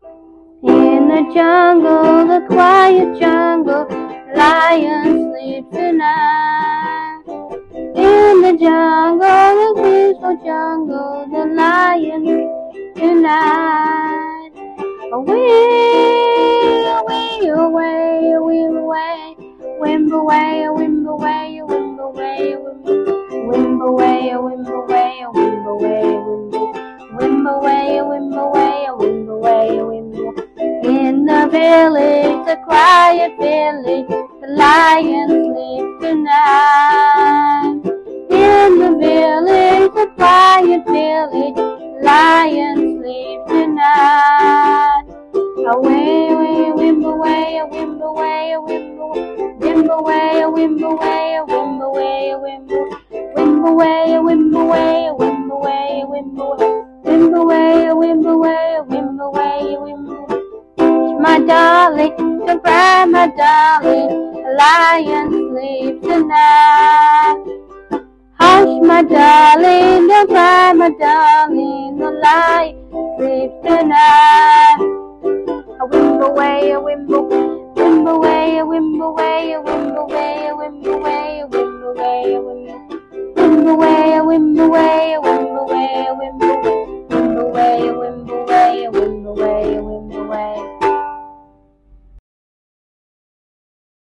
In the jungle, the quiet jungle, the lion sleeps tonight. In the jungle, the peaceful jungle, the lion sleeps tonight. Away, away, away, away, away, wimp away, wimp away, wimp away, wimp away, wimp away, wimp away, wimp away, wimp away, wimp away, wimp away. In the village, the quiet village, the lion sleeps tonight. In the village, the quiet village, the lion sleeps tonight. Away, away, wimp away, wimp away, wimp away, wimp away, wimp away, wimp away, wimp away, wimp away, wimp away, wimp away, wimp away, wimp away. My darling, don't cry, my darling, the lion sleeps tonight. Hush, my darling, don't cry, my darling, the lion sleeps tonight. A wimp away, a wimp away.